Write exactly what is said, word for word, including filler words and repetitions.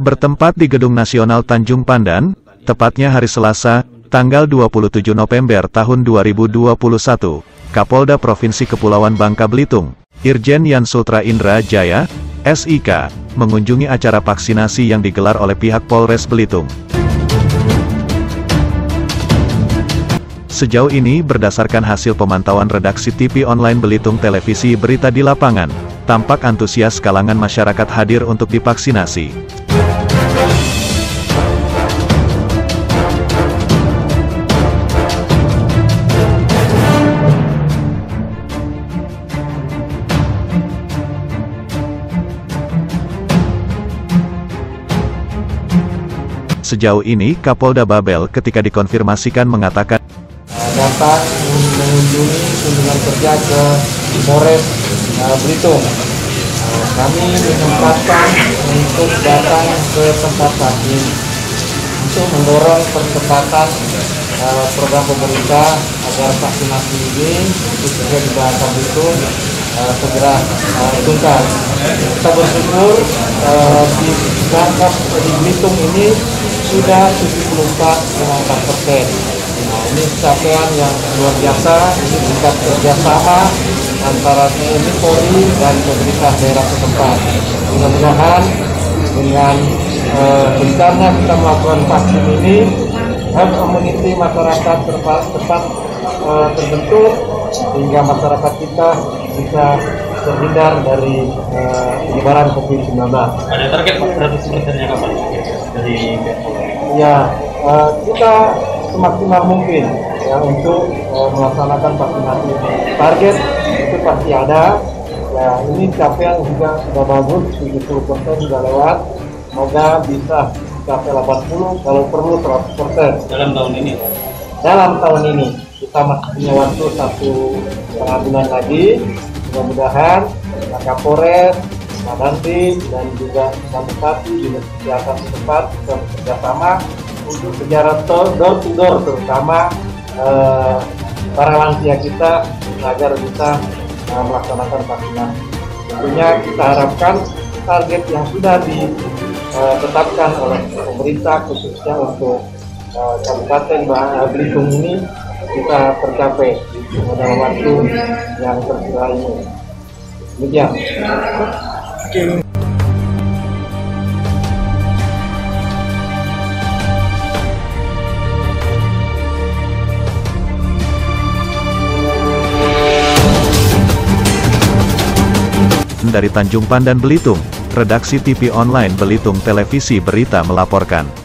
Bertempat di Gedung Nasional Tanjung Pandan, tepatnya hari Selasa, tanggal dua puluh tujuh November tahun dua ribu dua puluh satu, Kapolda Provinsi Kepulauan Bangka Belitung, Irjen Yan Sultra Indra Jaya, S I K, mengunjungi acara vaksinasi yang digelar oleh pihak Polres Belitung. Sejauh ini berdasarkan hasil pemantauan redaksi T V online Belitung Televisi Berita di Lapangan, tampak antusias kalangan masyarakat hadir untuk divaksinasi. Sejauh ini Kapolda Babel ketika dikonfirmasikan mengatakan datang mengunjungi kunjungan kerja ke Polres uh, Belitung. Uh, kami menyempatkan untuk datang ke tempat vaksin untuk mendorong percepatan uh, program pemerintah agar vaksinasi ini khususnya di Bangka Belitung uh, segera uh, tuntas. Kita bersyukur uh, di Bangka di Belitung ini sudah tujuh puluh empat koma empat persen. Nah, ini capaian yang luar biasa, ini tingkat kerjasama antara T N I Polri dan pemerintah daerah setempat. Mudah-mudahan dengan uh, besarnya kita melakukan vaksin ini, herd immunity masyarakat tepat, tepat uh, terbentuk, sehingga masyarakat kita bisa terhindar dari uh, penyebaran COVID sembilan belas. Ada target seratus persennya kapan? Dari Ya, uh, kita semaksimal mungkin ya untuk uh, melaksanakan vaksinasi. Target itu pasti ada. Ya, ini capaian juga sudah bagus, tujuh puluh persen sudah lewat. Semoga bisa capai delapan puluh, kalau perlu seratus persen. dalam tahun ini. Dalam tahun ini kita masih punya waktu satu setengah bulan lagi. Mudah-mudahan Kapolres, Dandim, dan juga Bupati Dinas Kesehatan setempat bisa bekerjasama untuk sejarah door to door, terutama eh, para lansia kita agar bisa eh, melaksanakan vaksinasi. Tentunya kita harapkan target yang sudah ditetapkan oleh pemerintah khususnya untuk eh, Kabupaten Belitung ini bisa tercapai dalam waktu yang tersisa ini. Demikian. Dari Tanjung Pandan Belitung, redaksi T V online Belitung Televisi Berita melaporkan.